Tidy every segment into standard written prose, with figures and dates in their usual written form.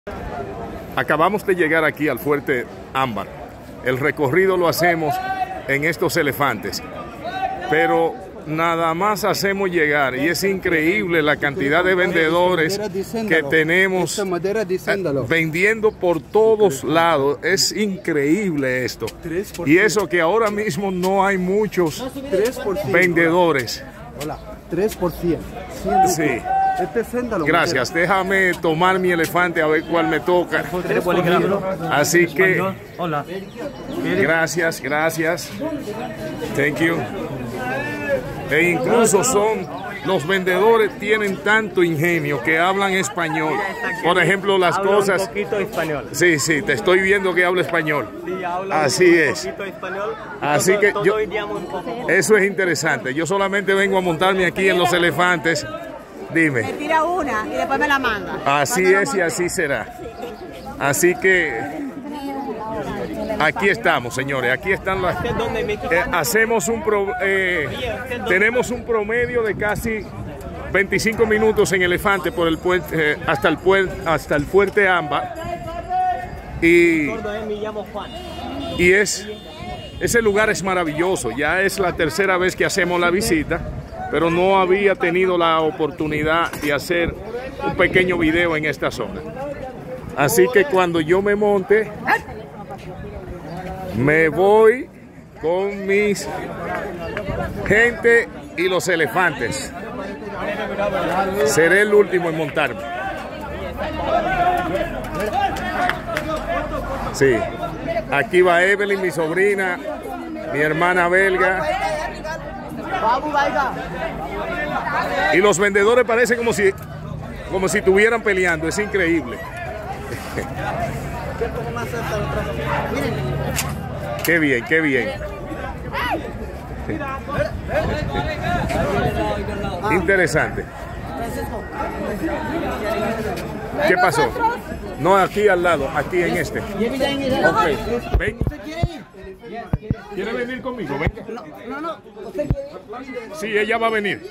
Acabamos de llegar aquí al Fuerte Ámbar. El recorrido lo hacemos en estos elefantes, pero nada más hacemos llegar y es increíble la cantidad de vendedores que tenemos vendiendo por todos lados. Es increíble esto. Y eso que ahora mismo no hay muchos vendedores. Hola, 3%. Sí. Gracias, déjame tomar mi elefante a ver cuál me toca. Así que, gracias. Thank you. E incluso los vendedores tienen tanto ingenio que hablan español. Por ejemplo, las cosas. Un poquito español. Sí, te estoy viendo que habla español. Así es. Así que eso es interesante. Yo solamente vengo a montarme aquí en los elefantes. Dime. Me tira una y después me la manda. Así es y así será. Así que aquí estamos, señores. Aquí están las. Tenemos un promedio de casi 25 minutos en elefante por el puente hasta el Fuerte Ámbar. Y ese lugar es maravilloso. Ya es la tercera vez que hacemos la visita, pero no había tenido la oportunidad de hacer un pequeño video en esta zona. Así que cuando yo me monte, me voy con mis gente y los elefantes. Seré el último en montarme. Sí, aquí va Evelyn, mi sobrina, mi hermana belga. Y los vendedores parecen como si estuvieran peleando. Es increíble. Qué bien. Interesante. ¿Qué pasó? No, aquí al lado, aquí en este. Okay. Ven. ¿Quiere venir conmigo? Venga. No. Sí, ella va a venir.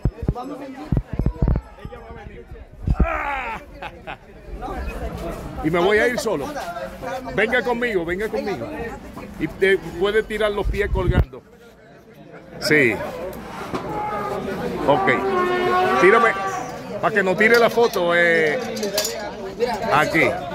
Y me voy a ir solo. Venga conmigo. Y te puede tirar los pies colgando. Sí. Ok. Tírame. Para que no tire la foto. Aquí.